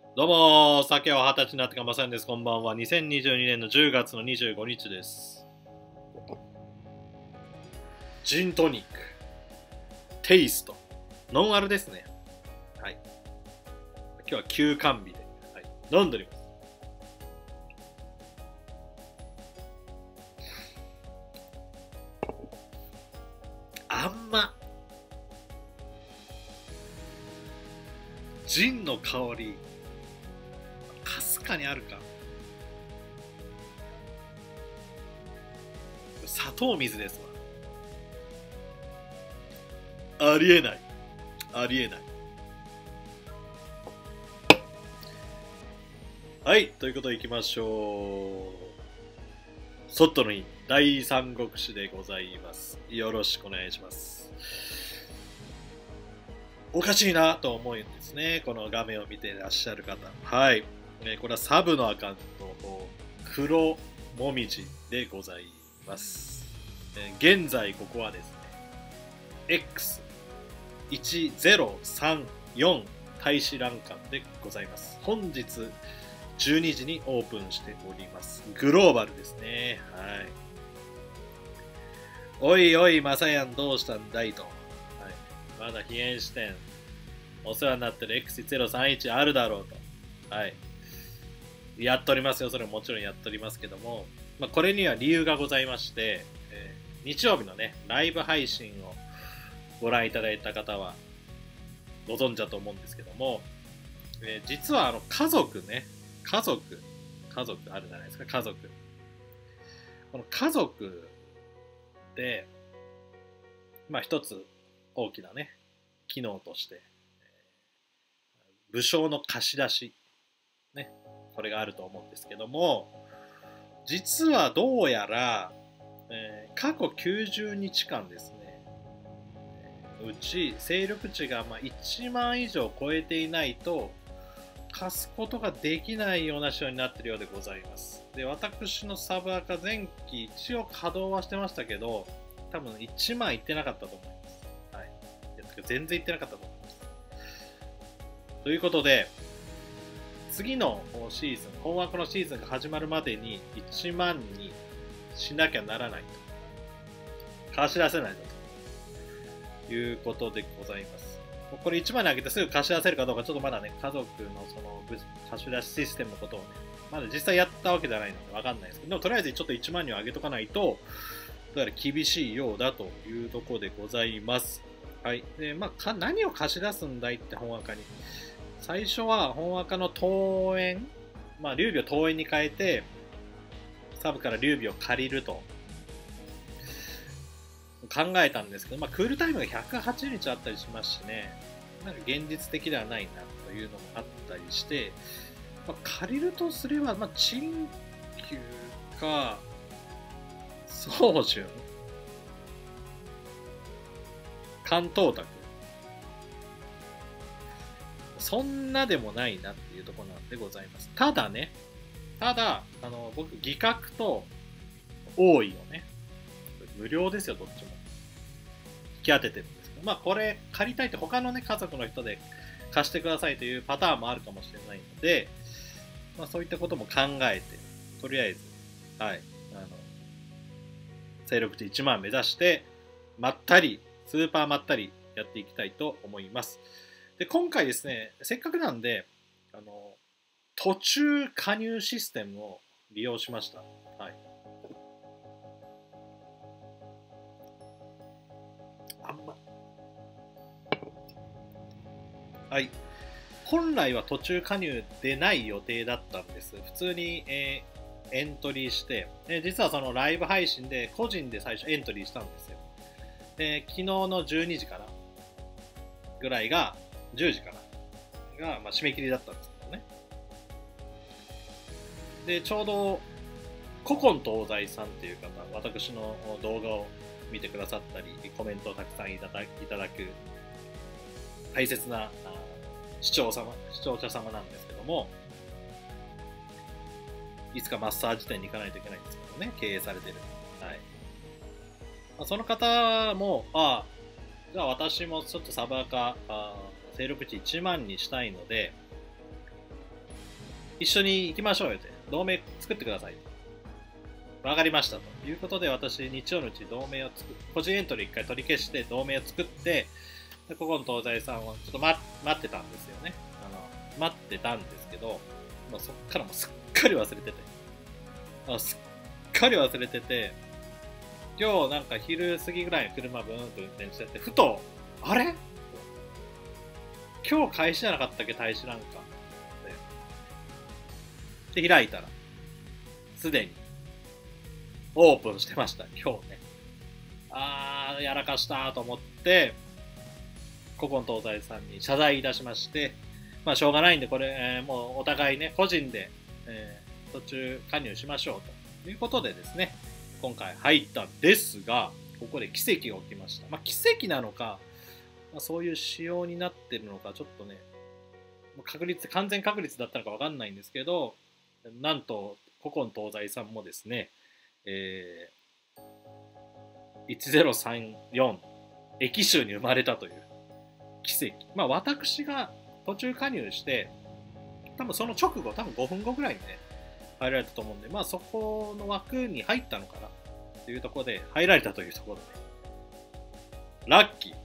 どうも酒は20歳になってかまさんです。こんばんは。2022年の10月の25日です。ジントニック、テイスト、ノンアルですね。はい。今日は休館日で、はい、飲んでおります。あんまジンの香りかすかにあるか。砂糖水ですわ。ありえない。ありえない。はい、ということでいきましょう。ソットのい第三国志でございます。よろしくお願いします。おかしいなと思うんですね。この画面を見ていらっしゃる方。はい。これはサブのアカウント、黒もみじでございます。現在ここはですね、X1034 大使欄館でございます。本日12時にオープンしております。グローバルですね。はい。おいおい、マサヤンどうしたんだいと。はい、まだ非演視点、お世話になってる X1031 あるだろうと。はい。やっておりますよ。それももちろんやっておりますけども、これには理由がございまして、日曜日のね、ライブ配信をご覧いただいた方はご存知だと思うんですけども、実は家族あるじゃないですか、家族。この家族で、一つ大きなね、機能として、武将の貸し出し、ね、これがあると思うんですけども、実はどうやら、過去90日間ですね、うち勢力値が1万以上超えていないと貸すことができないような仕様になっているようでございます。で、私のサブアカ前期一応稼働はしてましたけど、多分1万いってなかったと思います。はい。全然いってなかったと思います。ということで、次のシーズン、本枠のシーズンが始まるまでに1万にしなきゃならないと。貸し出せないということでございます。これ1万に上げてすぐ貸し出せるかどうか、ちょっとまだね、家族のその貸し出しシステムのことをね、まだ実際やったわけじゃないのでわかんないですけど、でもとりあえずちょっと1万に上げとかないと、だから厳しいようだというところでございます。はい。で、何を貸し出すんだいって本赤に。最初は本赤の登園、劉備を登園に変えて、サブから劉備を借りると考えたんですけど、クールタイムが108日あったりしますしね、なんか現実的ではないなというのもあったりして、借りるとすれば、陳旧か、宗純、関東宅、そんなでもないなっていうところなんでございます。ただ、僕、義閣と王位をね、無料ですよ、どっちも。引き当ててるんですけど、これ、借りたいって他のね、家族の人で貸してくださいというパターンもあるかもしれないので、そういったことも考えて、とりあえず、はい、勢力値1万目指して、まったり、スーパーまったりやっていきたいと思います。で、今回ですね、せっかくなんで、途中加入システムを利用しました。はい。はい。本来は途中加入でない予定だったんです。普通に、エントリーして、実はそのライブ配信で個人で最初エントリーしたんですよ。で、昨日の12時からぐらいが、10時からが、締め切りだったんですけどね。で、ちょうど、古今東西さんっていう方、私の動画を見てくださったり、コメントをたくさんいただく、大切な視聴者様なんですけども、いつかマッサージ店に行かないといけないんですけどね、経営されてる。はい。その方も、じゃあ私もちょっとサブアカ、勢力値1万にしたいので、 一緒に行きましょうよって、同盟作ってください。わかりましたということで、私、日曜のうち同盟を個人エントリー1回取り消して同盟を作って、でここの東西さんはちょっと待ってたんですよね。待ってたんですけど、もうそっからもうすっかり忘れてて。すっかり忘れてて、今日なんか昼過ぎぐらいに車ブーンと運転してて、ふと、あれ今日開始じゃなかったっけ、大使なんか。で、開いたら、すでに、オープンしてました、今日ね。やらかしたと思って、古今東西さんに謝罪いたしまして、まあ、しょうがないんで、これ、もうお互いね、個人で、途中加入しましょうということでですね、今回入ったんですが、ここで奇跡が起きました。まあ、奇跡なのか、まあ、そういう仕様になってるのか、ちょっとね、完全確率だったのか分かんないんですけど、なんと、古今東西さんもですね、1034駅州に生まれたという奇跡。まあ私が途中加入して、多分その直後、多分5分後ぐらいにね、入られたと思うんで、まあそこの枠に入ったのかなというところで、入られたというところで、ラッキー、はい、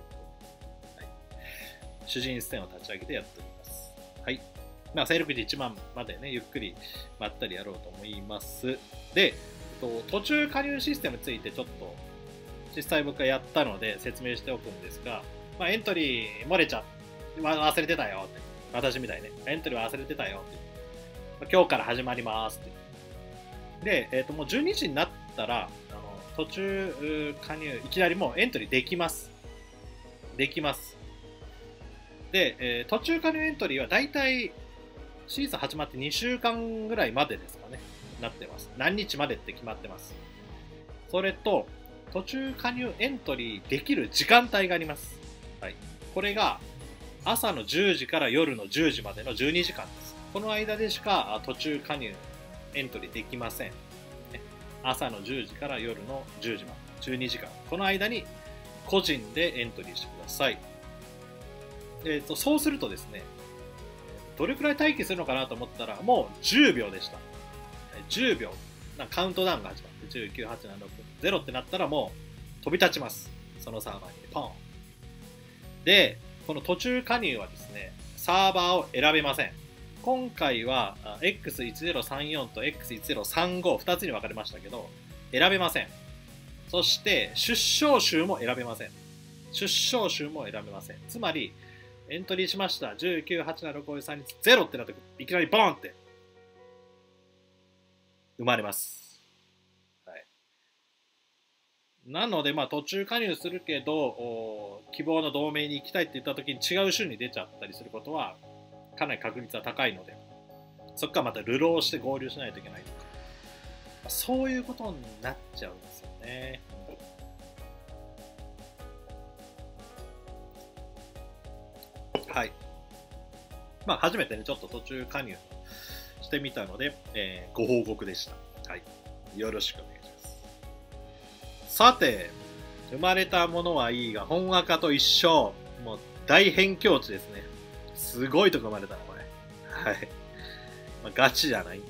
主人戦を立ち上げてやっております。はい。まあ、勢力値1万までね、ゆっくりまったりやろうと思います。で、途中加入システムについてちょっと実際僕がやったので説明しておくんですが、まあ、エントリー漏れちゃ忘れてたよって、私みたいね、エントリー忘れてたよって、今日から始まりますって。で、もう12時になったら、途中加入、いきなりもうエントリーできます。できます。で、途中加入エントリーはだいたいシーズン始まって2週間ぐらいまでですかね、なってます。何日までって決まってます。それと、途中加入エントリーできる時間帯があります。はい。これが、朝の10時から夜の10時までの12時間です。この間でしか途中加入エントリーできません。朝の10時から夜の10時まで、12時間。この間に個人でエントリーしてください。そうするとですね、どれくらい待機するのかなと思ったら、もう10秒でした。10秒。カウントダウンが始まって、19、8、7、6、0ってなったらもう飛び立ちます。そのサーバーに。ポン。で、この途中加入はですね、サーバーを選べません。今回は X1034 と X1035 2つに分かれましたけど、選べません。そして、出生州も選べません。出生州も選べません。つまり、エントリーしました。19、8、7、6、5、3、2、0ってなって、いきなりボーンって生まれます。はい、なので、まあ途中加入するけど、希望の同盟に行きたいって言った時に違う州に出ちゃったりすることは、かなり確率は高いので、そこからまた流浪して合流しないといけないとか、そういうことになっちゃうんですよね。はい。まあ、初めてね、ちょっと途中加入してみたので、ご報告でした。はい。よろしくお願いします。さて、生まれたものはいいが、本赤と一緒。もう大辺境地ですね。すごいとこ生まれたな、これ。はい。まあ、ガチじゃない。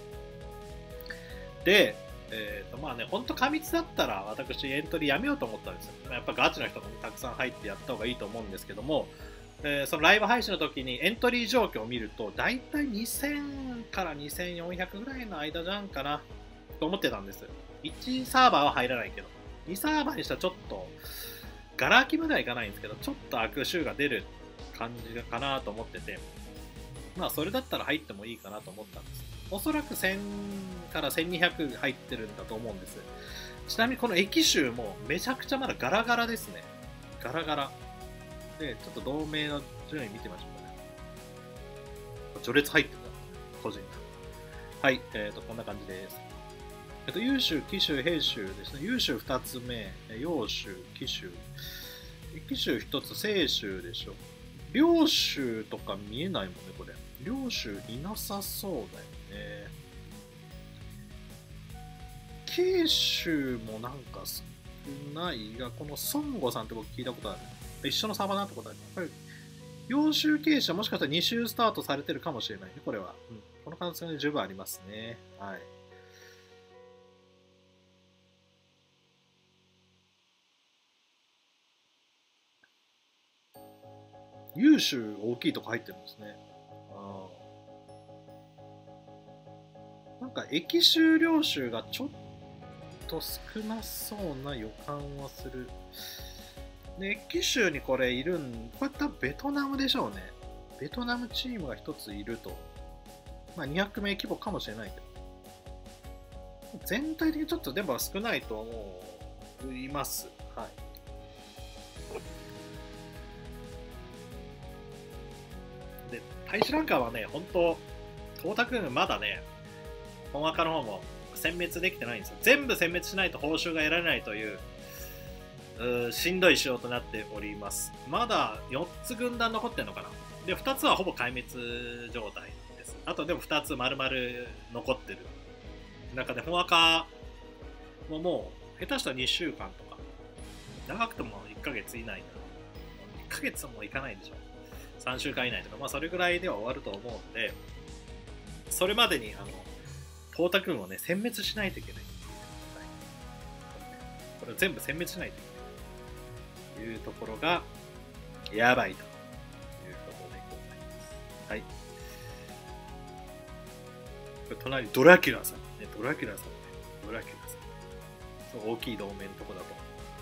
で、まあね、ほんと過密だったら私エントリーやめようと思ったんですよ。やっぱガチな人も、ね、たくさん入ってやった方がいいと思うんですけども、そのライブ配信の時にエントリー状況を見ると、だいたい2000から2400ぐらいの間じゃんかなと思ってたんです。1サーバーは入らないけど、2サーバーにしたらちょっと、ガラ空きまではいかないんですけど、ちょっと悪臭が出る感じかなと思ってて、まあそれだったら入ってもいいかなと思ったんです。おそらく1000から1200入ってるんだと思うんです。ちなみにこの駅州もめちゃくちゃまだガラガラですね。ガラガラ。で、ちょっと同盟の順位見てみましょうかね。序列入ってた。個人が。はい、こんな感じです。優秀、奇襲、兵州ですね。優秀2つ目、陽州、奇襲。奇襲1つ、清州でしょ。領州とか見えないもんね、これ。領州いなさそうだよね。慶州もなんか少ないが、この孫悟さんって僕聞いたことある。一緒のサーバーなんてことある。やっぱり、領州慶州はもしかしたら2周スタートされてるかもしれないね、これは。うん、 可能性が十分ありますね。はい。優秀大きいとこ入ってるんですね。なんか駅収領収がちょっと少なそうな予感はする。で、駅州にこれいるこれ多分ベトナムでしょうね。ベトナムチームが一ついると。まあ200名規模かもしれないけど。全体的にちょっとでも少ないと思います。はい。で、大使ランカーはね、本当東卓軍まだね、本赤の方も殲滅できてないんですよ。全部殲滅しないと報酬が得られないという、しんどい仕様となっております。まだ4つ軍団残ってるのかな。で、2つはほぼ壊滅状態です。あとでも2つ丸々残ってる中で、本赤ももう下手したら2週間とか、長くても1ヶ月以内かな。1ヶ月もいかないでしょ。3週間以内とか、まあそれぐらいでは終わると思うんで、それまでに東卓軍をね、殲滅しないといけない。はい、これを全部殲滅しないといけないというところが、やばいということでございます。はい。これ隣、ドラキュラさんね。ドラキュラさんね。ドラキュラさん。そう大きい同盟のとこだと。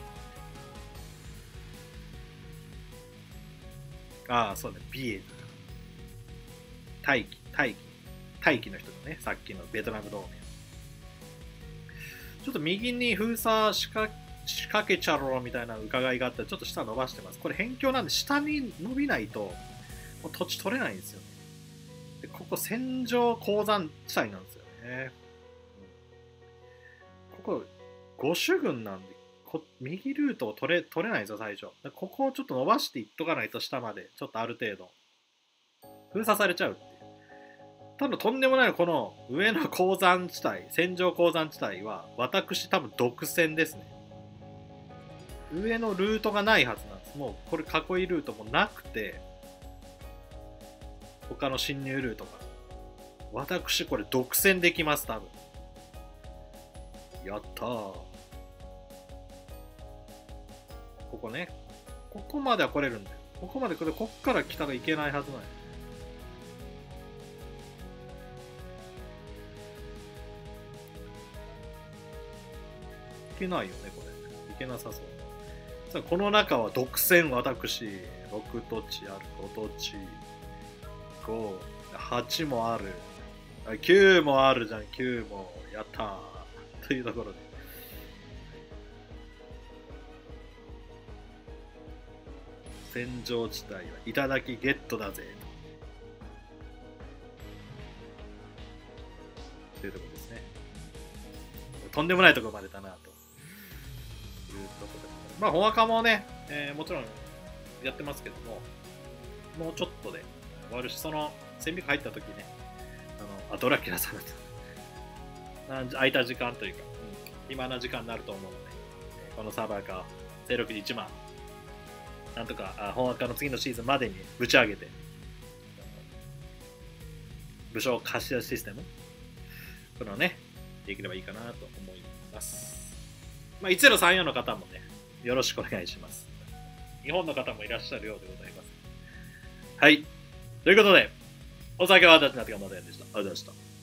ああ、そうね。ビエ大気の人のね、さっきのベトナム同盟。ちょっと右に封鎖仕掛けちゃろうみたいな伺いがあって、ちょっと下伸ばしてます。これ辺境なんで下に伸びないと、もう土地取れないんですよね。で、ここ戦場鉱山地帯なんですよね。ここ、5種軍なんで、右ルートを取れないんですよ、最初。ここをちょっと伸ばしていっとかないと下まで、ちょっとある程度、封鎖されちゃうっていう。多分とんでもないこの上の鉱山地帯、戦場鉱山地帯は私多分独占ですね。上のルートがないはずなんです。もうこれ囲いルートもなくて、他の侵入ルートが。私これ独占できます、多分。やったー。ここね。ここまでは来れるんだよ。ここまで来る。こっから来たらいけないはずない。いけないよね、これ。いけなさそう。さあこの中は独占私。6土地ある。5土地。5。8もある。9もあるじゃん、9も。やったー。というところで。戦場地帯はいただきゲットだぜ。というところですね。とんでもないところまでだなと。いうところで。まあ、本赤もね、もちろんやってますけども、もうちょっとで終わるし、その戦備入った時ね、ドラキュラさんだと空いた時間というか、暇な時間になると思うので、このサーバーか勢力に1万、なんとか本赤の次のシーズンまでにぶち上げて、武将貸し出しシステム、これをね、できればいいかなと思います。まあ、1034の方もね、よろしくお願いします。日本の方もいらっしゃるようでございます。はい。ということで、お酒は私の手がまだやでした。ありがとうございました。